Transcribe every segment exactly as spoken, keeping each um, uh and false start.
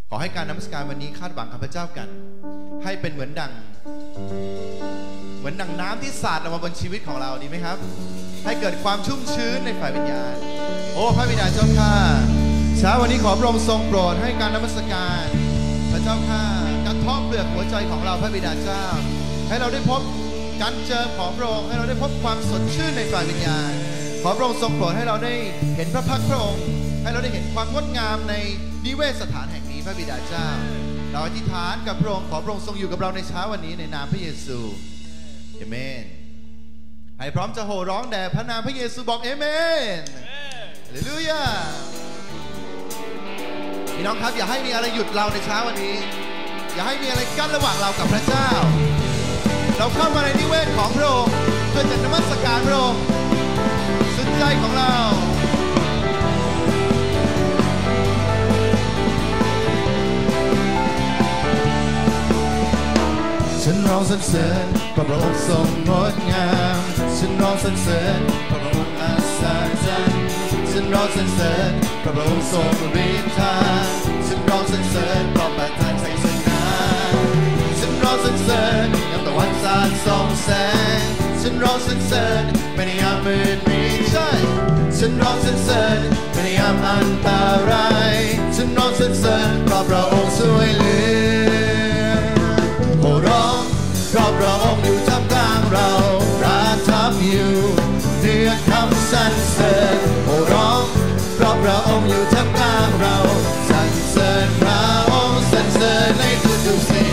ขอให้การนมัสการวันนี้คาดหวังข้าพเจ้ากันให้เป็นเหมือนดังเหมือนดังน้ำที่สาดออกมาบนชีวิตของเราดีไหมครับให้เกิดความชุ่มชื้นในฝ่ายวิญญาณโอ้พระบิดาเจ้าข้าเช้าวันนี้ขอพระองค์ทรงโปรดให้การนมัสการพระเจ้าข้ากระทบเปลือกหัวใจของเราพระบิดาเจ้าให้เราได้พบการเจิมของพระองค์ให้เราได้พบความสดชื่นในฝ่ายวิญญาณขอพระองค์ทรงโปรดให้เราได้เห็นพระพักพระองค์ให้เราได้เห็นความงดงามในนิเวศสถานแห่งนี้พระบิดาเจ้าเราอธิษฐานกับพระองค์ขอพระองค์ทรงอยู่กับเราในเช้าวันนี้ในนามพระเยซูเอเมนให้พร้อมจะโห่ร้องแด่พระนามพระเยซูบอกเอเมนฮาเลลูยาพี่น้องครับอย่าให้มีอะไรหยุดเราในเช้าวันนี้อย่าให้มีอะไรกั้นระหว่างเรากับพระเจ้าเราเข้ามาในนิเวศของพระองค์เพื่อจะนมัสการพระองค์สุดใจของเราฉันร้องสรรเสริญเพราะพระองค์ทรงงดงามฉันร้องสรรเสริญเพราะพระองค์อัศจรรย์ฉันร้องสรรเสริญเพราะพระองค์ทรงฤทธาฉันร้องสรรเสริญเพราะประทานชัยชนะฉันร้องสรรเสริญยามตะวันสาดส่องแสงฉันร้องสรรเสริญไม่ในยามมืดมิดใช่ฉันร้องสรรเสริญไม่ในยามอันตรายฉันร้องสรรเสริญเพราะพระองค์ช่วยเหลือโอ้ร้องเพราะพระองค์อยู่ท่ามกลางเราประทับอยู่เหนือคำสรรเสริญโอ้ร้องเพราะพระองค์อยู่ท่ามกลางเราสรรเสริญพระองค์สรรเสริญในทุกๆสิ่ง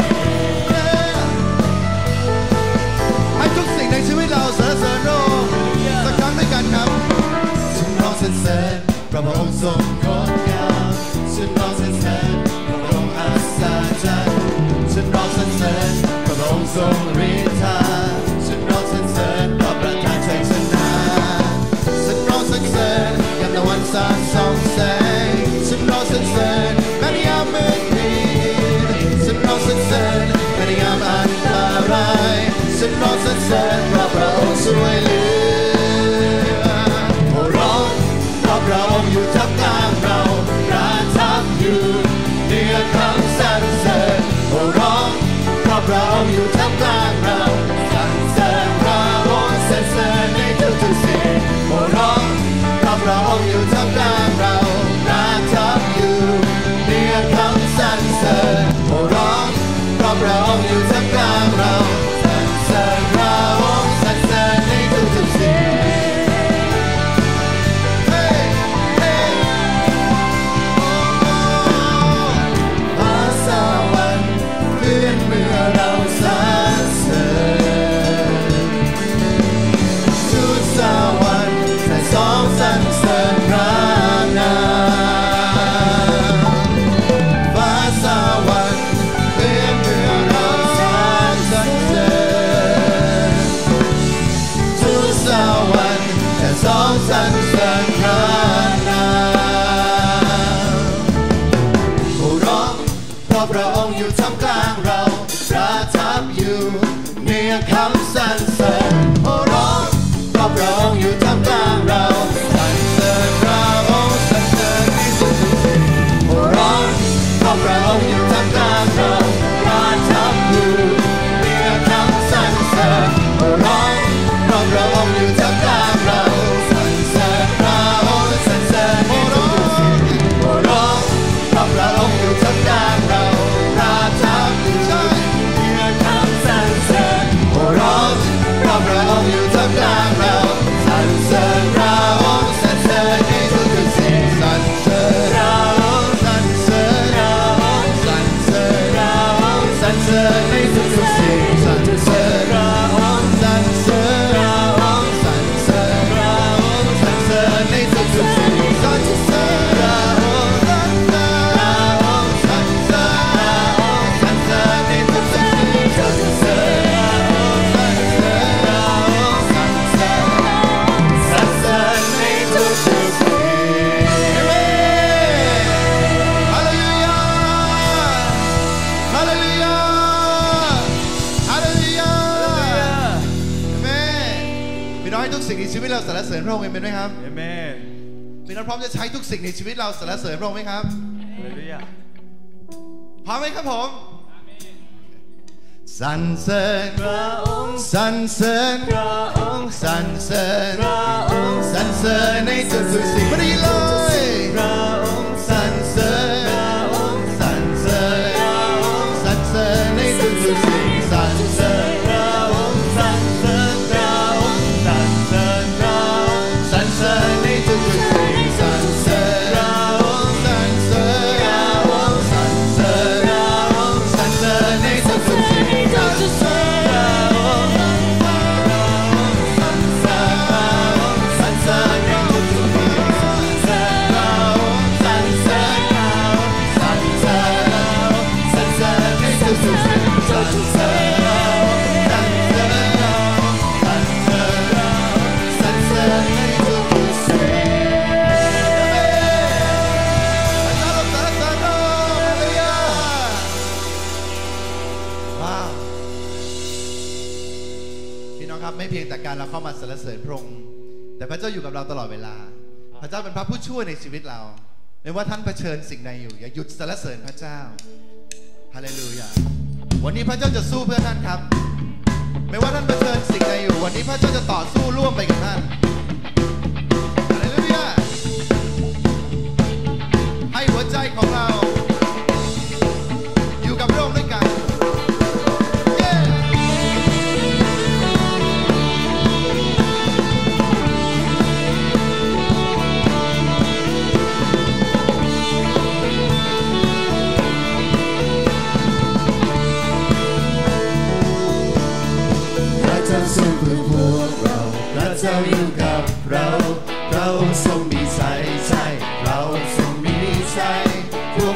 ให้ทุกสิ่งในชีวิตเราสรรเสริญพระองค์สักครั้งด้วยกันครับฉันร้องสรรเสริญเพราะพระองค์ทรงงดงามฉันร้องสรรเสริญเพราะพระองค์อัศจรรย์ฉันร้องสรรเสริญเพราะพระองค์ทรงฤทธาฉันร้องสรรเสริญเพราะประทานชัยชนะฉันร้องสรรเสริญยามตะวันสาดส่องแสงฉันร้องสรรเสริญแม้ในยามมืดมิดฉันร้องสรรเสริญแม้ในยามอันตรายฉันร้องสรรเสริญเพราะพระองค์ช่วยเหลือโอ้ร้องเพราะพระองค์อยู่ท่ามกลางเราประทับอยู่เหนือคำสรรเสริญโอ้ร้องเพราะพระองค์อยู่ท่ามกลางเราสรรเสริญพระองค์สรรเสริญในทุกๆสิ่งโอ้ร้องเพราะพระองค์อยู่ท่ามกลางเราประทับอยู่เหนือคำสรรเสริญโอ้ร้องเพราะพระองค์อยู่ท่ามกลางเราสรรเสริญพระองค์สรรเสริญในทุกๆสิ่งสรรเสริญพระนามโอ้ร้องเพราะพระองค์อยู่ท่ามกลางเราประทับอยู่เหนือคำสรรเสริญโอ้ร้องเพราะพระองค์อยู่ท่ามกลางเราสรรเสริญพระองค์สรรเสริญที่สุดสิ่งโอ้ร้องเพราะพระองค์อยู่ท่ามกลางเราประทับอยู่เหนือคำสรรเสริญโอ้ร้องเพราะพระองค์อยู่ท่ามกลางเราพระองค์อยู่ท่ามกลางเราประทับอยู่เหนือคำสรรเสริญโอ้ร้องเพราะพระองค์อยู่ท่ามกลางเราสรรเสริญพระองค์สรรเสริญในทุกๆสิ่งสรรเสริญพระองค์สรรเสริญพระองค์สรรเสริญพระองค์สรรเสริญในทุกๆสิ่งสรรเสริญพระองค์สรรเสริญพระองค์สรรเสริญพระองค์สรรเสริญในทุกๆสิ่งสรรเสริญพระองค์สิ่งในชีวิตเราสรรเสริญพระองค์เป็นไหมครับเอเมนพี่น้องพร้อมจะใช้ทุกสิ่งในชีวิตเราสรรเสริญพระองค์ไหมครับฮาเลลูยาพร้อมไหมครับผมสรรเสริญพระองค์สรรเสริญพระองค์สรรเสริญพระองค์สรรเสริญในทุกสิ่งไม่ได้เลยพระองค์สรรเสริญพระองค์สรรเสริญพระองค์สรรเสริญในทุกสิ่งสรรเสริญพระองค์สรรเสริญพระองค์สรรเสริญพระองค์สรรเสริญในทุกสิ่งสรรเสริญพระองค์สรรเสริญพระองค์สรรเสริญพระองค์สรรเสริญในทุกสิ่งไม่เพียงแต่การเราเข้ามาสรรเสริญพระองค์แต่พระเจ้าอยู่กับเราตลอดเวลาพระเจ้าเป็นพระผู้ช่วยในชีวิตเราไม่ว่าท่านเผชิญสิ่งใดอยู่อย่าหยุดสรรเสริญพระเจ้าฮาเลลูยาวันนี้พระเจ้าจะสู้เพื่อท่านครับไม่ว่าท่านเผชิญสิ่งใดอยู่วันนี้พระเจ้าจะต่อสู้ร่วมไปกับท่านฮาเลลูยาให้หัวใจของเราอยู่กับพระองค์ด้วยกันสู้เพื่อพวกเราพระเจ้าอยู่กับเราเราทรงมีใจใช่เราทรงมีใจพวก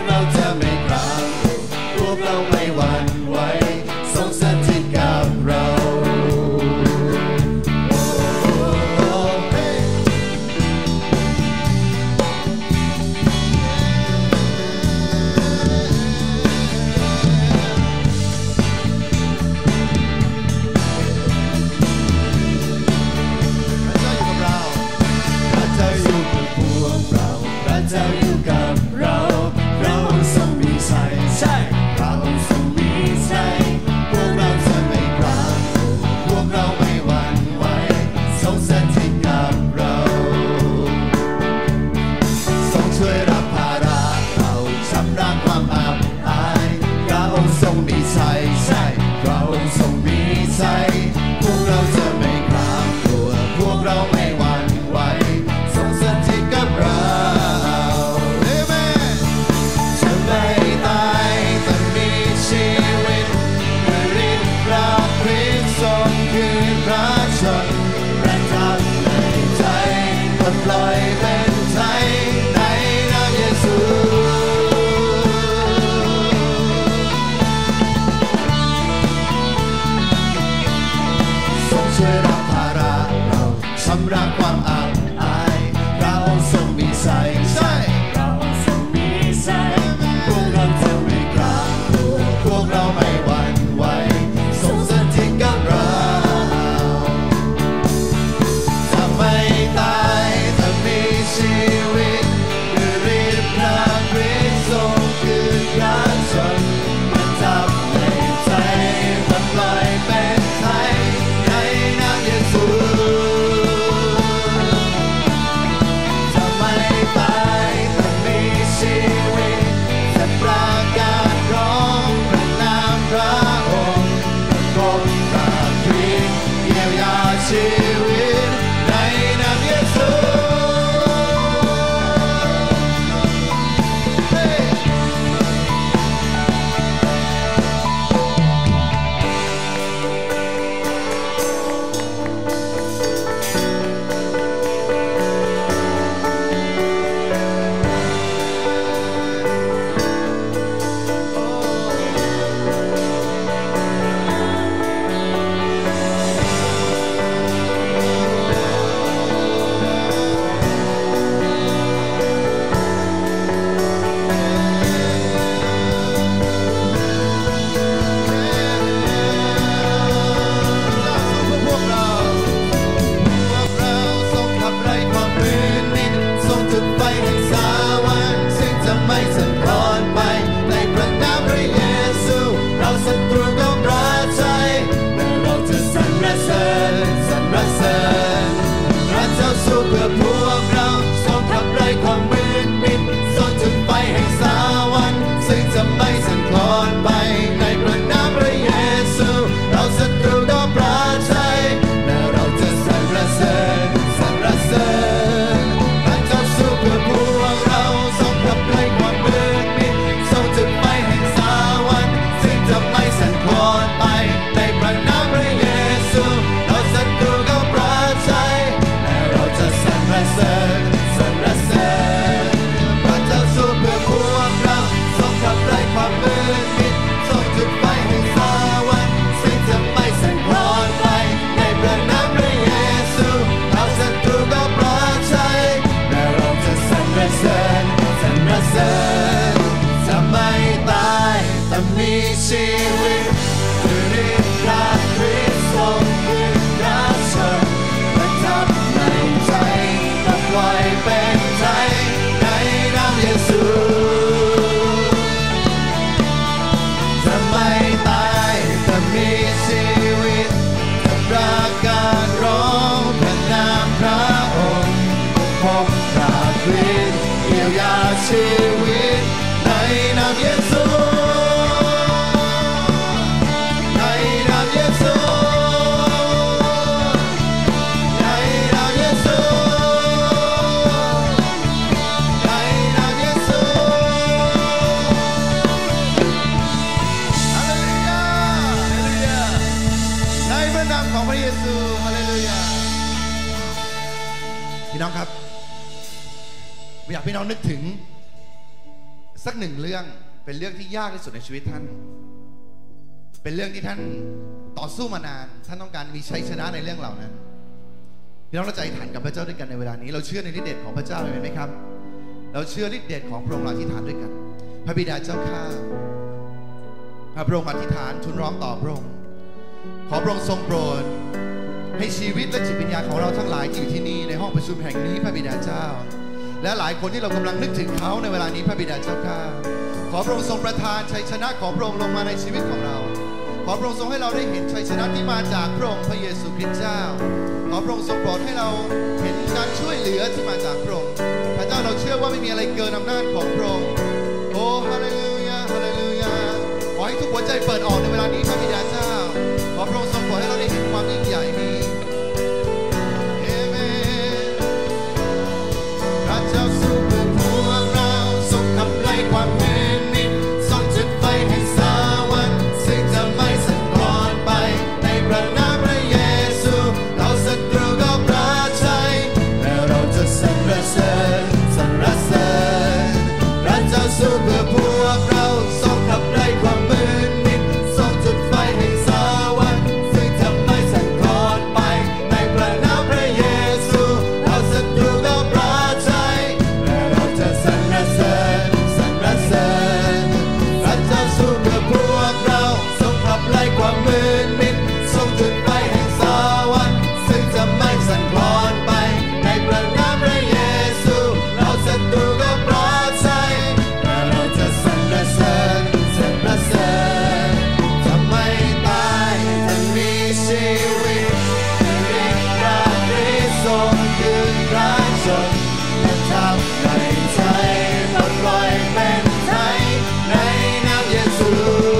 พี่น้องครับอยากพี่น้องนึกถึงสักหนึ่งเรื่องเป็นเรื่องที่ยากที่สุดในชีวิตท่านเป็นเรื่องที่ท่านต่อสู้มานานท่านต้องการมีชัยชนะในเรื่องเหล่านั้นพี่น้องเราจะอธิษฐานกับพระเจ้าด้วยกันในเวลานี้เราเชื่อในฤทธิ์เดชของพระเจ้าเลยไหมครับเราเชื่อฤทธิ์เดชของพระองค์เราอธิษฐานด้วยกันพระบิดาเจ้าข้าพระองค์อธิษฐานทูลร้องต่อพระองค์ขอพระองค์ทรงโปรดให้ชีวิตและจิตวิญญาณของเราทั้งหลายที่อยู่ที่นี่ในห้องประชุมแห่งนี้พระบิดาเจ้าและหลายคนที่เรากำลังนึกถึงเขาในเวลานี้พระบิดาเจ้าข้าขอพระองค์ทรงประทานชัยชนะของพระองค์ลงมาในชีวิตของเราขอพระองค์ทรงให้เราได้เห็นชัยชนะที่มาจากพระองค์พระเยซูคริสต์เจ้าขอพระองค์ทรงโปรดให้เราเห็นการช่วยเหลือที่มาจากพระองค์พระเจ้าเราเชื่อว่าไม่มีอะไรเกินอำนาจของพระองค์โอ้ฮาเลลูยาฮาเลลูยาขอให้ทุกหัวใจเปิดออกในเวลานี้พระบิดาเจ้าขอพระองค์ทรงโปรดให้เราได้เห็นความยิ่งใหญ่นี้เอเมนพระเจ้าสู้เพื่อพวกเราทรงขับไล่ความมืดมิดทรงจุดไฟให้สวรรค์ซึ่งจะไม่สั่นคลอนไปในพระนามพระเยซูเราศัตรูก็ปราชัยและเราจะสรรเสริญสรรเสริญพระเจ้าสู้เพื่อพวกเราทรงขับไล่ความมืดมิดทรงจุดไฟให้สวรรค์ซึ่งจะไม่สั่นคลอนไปในพระนามพระเยซูเราศัตรูก็ปราชัยและเราจะสรรเสริญสรรเสริญพระเจ้าสู้เพื่อพวกเราทรงขับไล่ความมืดมิดทรงจุดไฟแห่งสวรรค์ซึ่งจะไม่สั่นคลอนไปในพระนามพระเยซูเราศัตรูก็ปราชัยและเราจะสรรเสริญสรรเสริญจะไม่ตายจะมีชีวิตฤทธิ์ราฤทธิ์ทรงยืนพระชนและทำให้ใจปลดปล่อยเป็นไทยในนามเยซู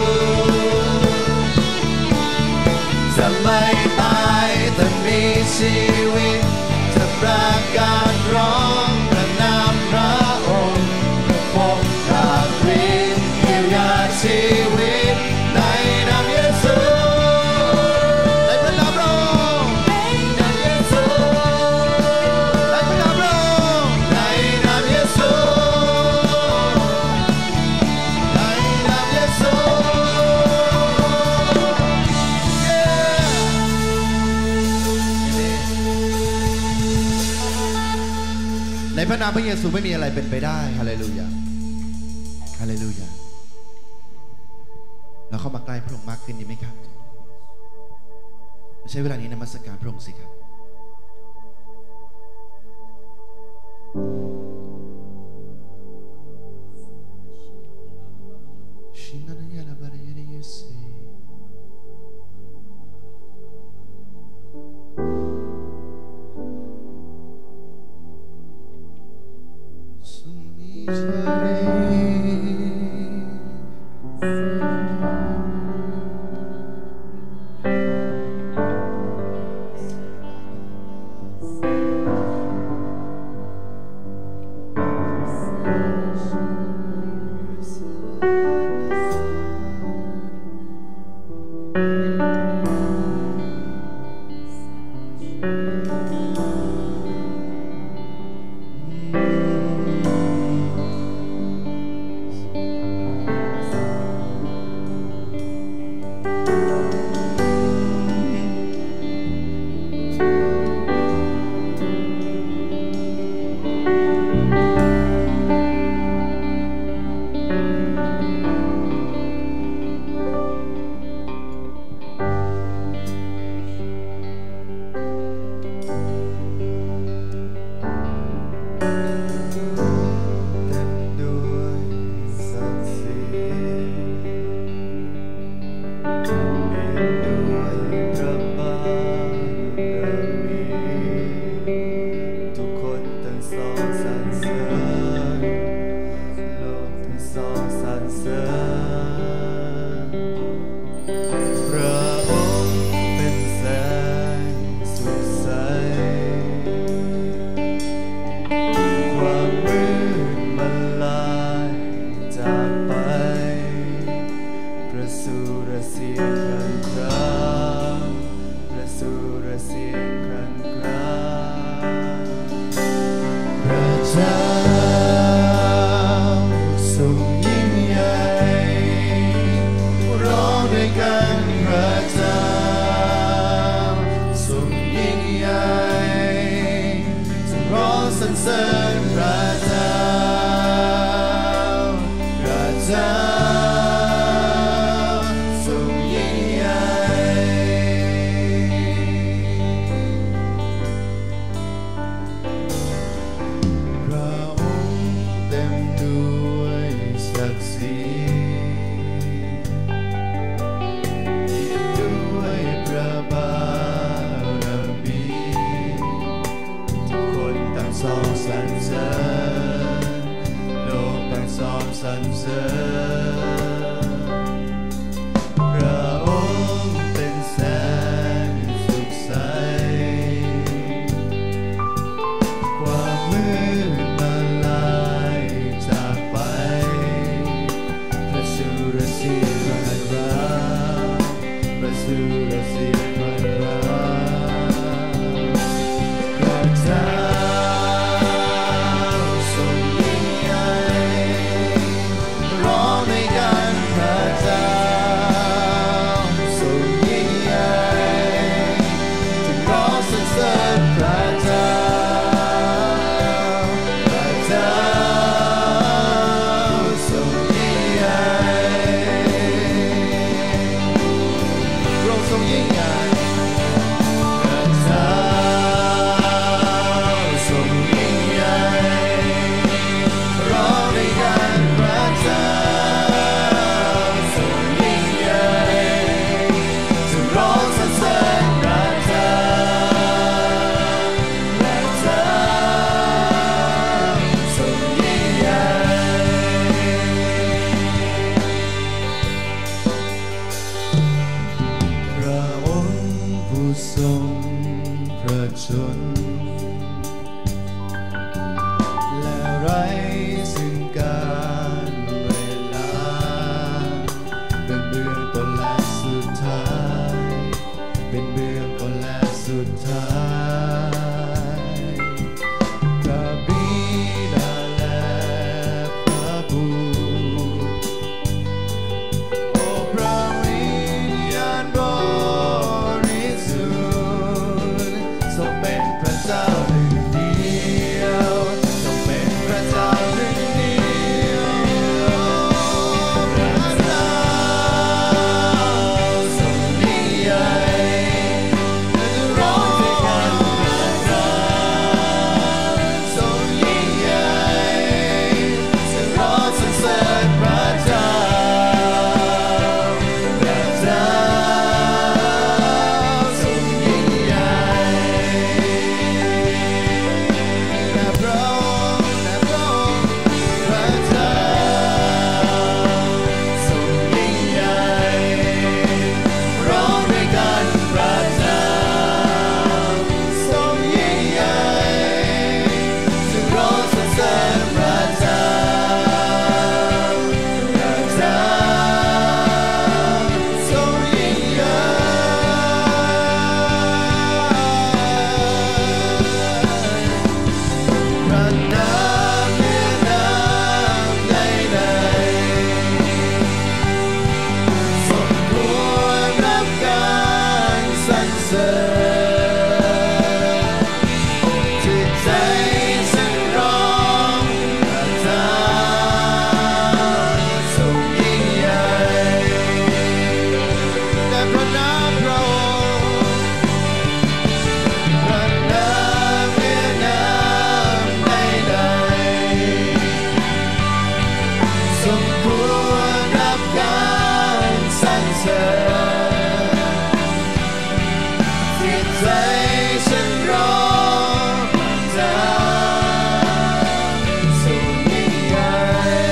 จะไม่ตายแต่มีชีวิตจะประกาศร้องพระนามพระองค์พบราฤทธิ์เยียวยาชีวิตในนามเยซูในพระนามพระองค์ในนามเยซูในพระนามพระองค์ในนามเยซูในนามเยซูในพระนามพระเยซูไม่มีอะไรเป็นไปได้ฮาเลลูยาฮาเลลูยาเราเข้ามาใกล้พระองค์มากขึ้นดีไหมครับใช้เวลานี้นมัสการพระองค์สิครับชินานยาลาบาริเยเซสุมิชาเรเจ้าทรงยิ่งใหญ่พระองค์เต็มด้วยศักดิ์ศรีด้วยพระบารมีทุกคนต่างสรรเสริญโลกต่างสรรเสริญพระองค์เป็นแสงสุขใสความมืดมาลายจากไปพระสุรเสียงพระคราพระสุรเสียงพระคราพระเจ้าทรงยิ่งใหญ่ร้องในกันพระเจ้าทรงยิ่งใหญ่จึงร้องสรรเสริญพระเจ้าพระเจ้าทรงยิ่งใหญ่พระองค์ทรงยิ่งใหญ่พระเจ้าทรงยิ่งใหญ่ร้องในกันพระเจ้าทรงยิ่งใหญ่จึงร้องสรรเสริญพระเจ้าพระเจ้าทรงยิ่งใหญ่พระองค์ผู้ทรงพระชนและไร้ซึ่งการเวลาเป็นเบื้องต้นและสุดท้ายเป็นเบื้องต้นและสุดท้ายพระบิดาและพระบุตรโอ้พระวิญญาณบริสุทธิ์ทรงเป็นพระเจ้าหนึ่งเดียวทรงเป็นพระเจ้าหนึ่งเดียวพระเจ้าทรงยิ่งใหญ่และจะร้องด้วยกันพระเจ้าทรงยิ่งใหญ่จะร้องสรรเสริญพระเจ้าพระเจ้าทรงยิ่งใหญ่และพระองค์และพระองค์พระเจ้าทรงยิ่งใหญ่ร้องด้วยกันพระเจ้าทรงยิ่งใหญ่จะร้องสรรเสริญพระเจ้าพระเจ้าทรงยิ่งใหญ่พระนามเหนือนามใดๆสมควรรับการสรรเสริญจิตใจฉันร้องพระเจ้าทรงยิ่งใหญ่แต่พระนามพระองค์พระนามเหนือนามใดๆสมควรรับการสรรเสริญจิตใจฉันร้องพระเจ้าทรงยิ่งใหญ่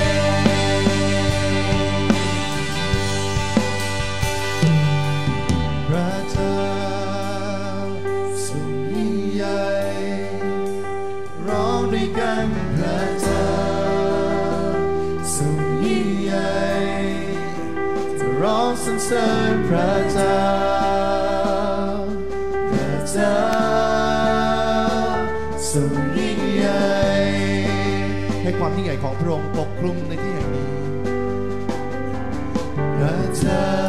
พระเจ้าทรงยิ่งใหญ่ร้องด้วยกันพระเจ้าทรงยิ่งใหญ่จะร้องสรรเสริญพระเจ้าพระเจ้าทรงยิ่งใหญ่ให้ความยิ่งใหญ่ของพระองค์ปกคลุมในที่แห่งนี้พระเจ้า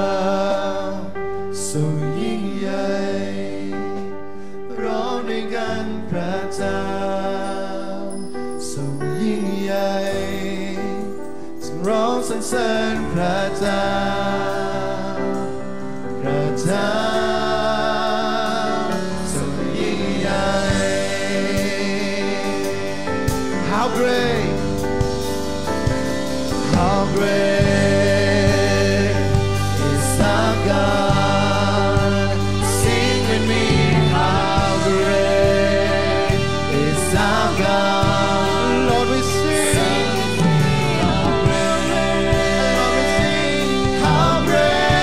ทรงยิ่งใหญ่ร้องด้วยกันพระเจ้าทรงยิ่งใหญ่จึงร้ององสรรเสริญพระเจ้าพระเจ้าทรงยิ่งใหญ่ How great How great is our God Sing with me How great is our God Lord we sing How great Lord we sing How great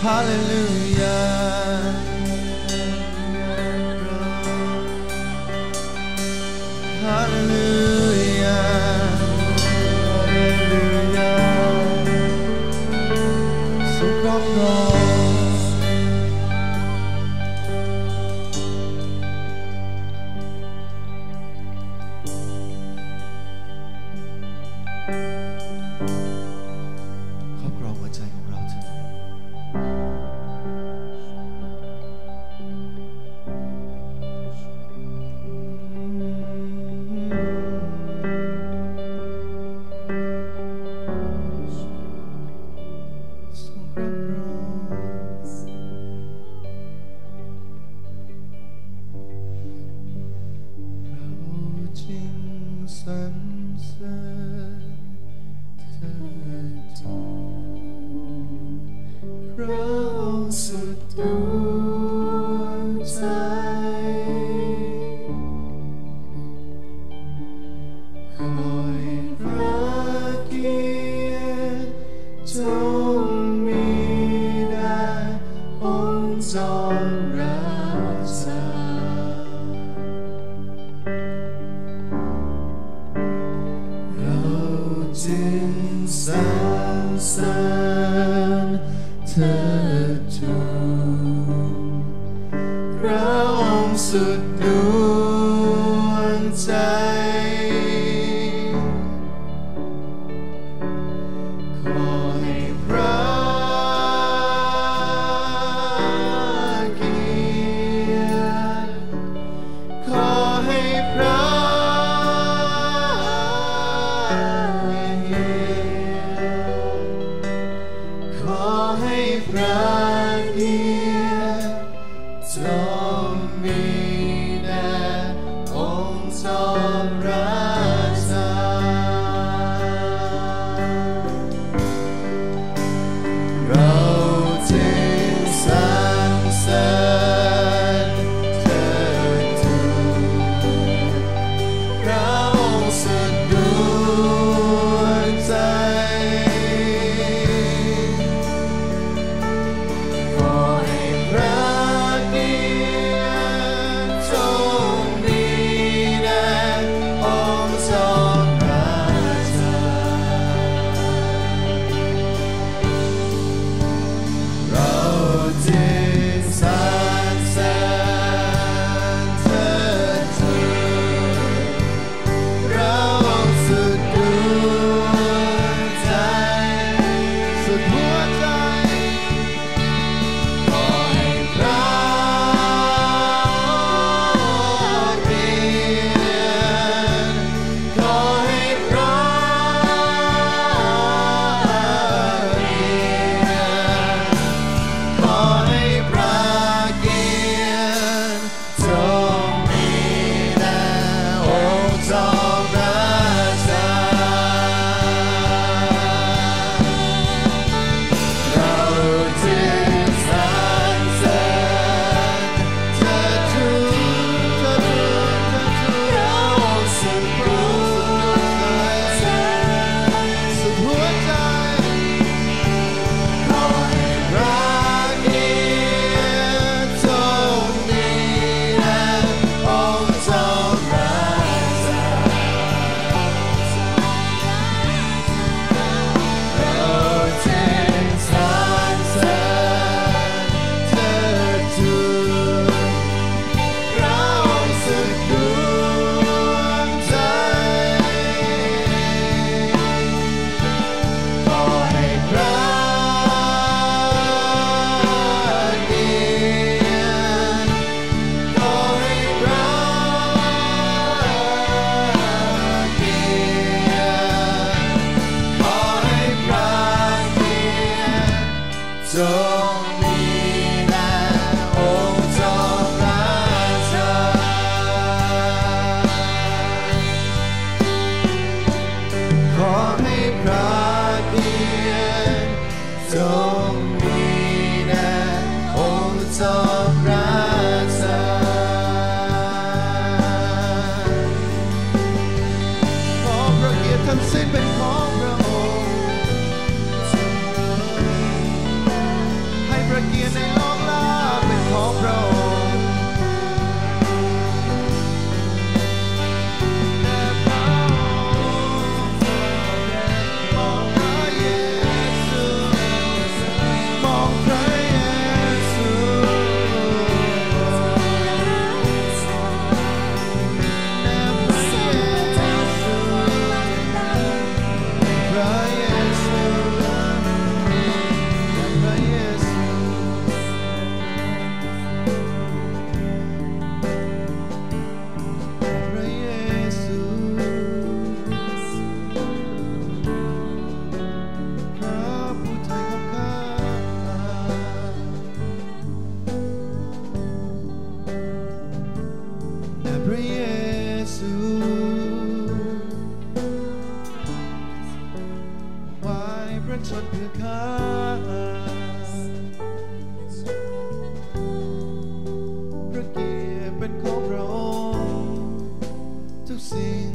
Hallelujah Hallelujah Hallelujah ทรงครอบครองครอบครองหัวใจของเราเถิด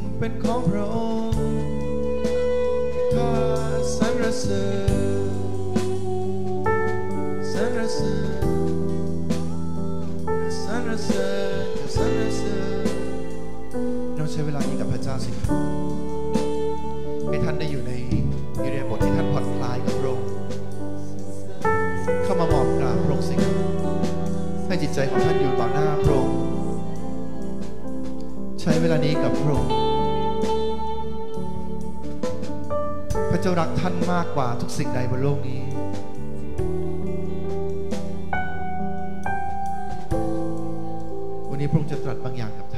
เป็นของพระองค์ข้าสรรเสริญสรรเสริญสรรเสริญสรรเสริญเราใช้เวลานี้กับพระเจ้าสิให้ท่านได้อยู่ในอิริยาบถที่ท่านผ่อนคลายกับพระองค์เข้ามาหมอบกราบพระองค์สิให้จิตใจของท่านอยู่ต่อหน้าพระองค์ใช้เวลานี้กับพระองค์พระเจ้ารักท่านมากกว่าทุกสิ่งใดบนโลกนี้วันนี้พระองค์จะตรัสบางอย่างกับ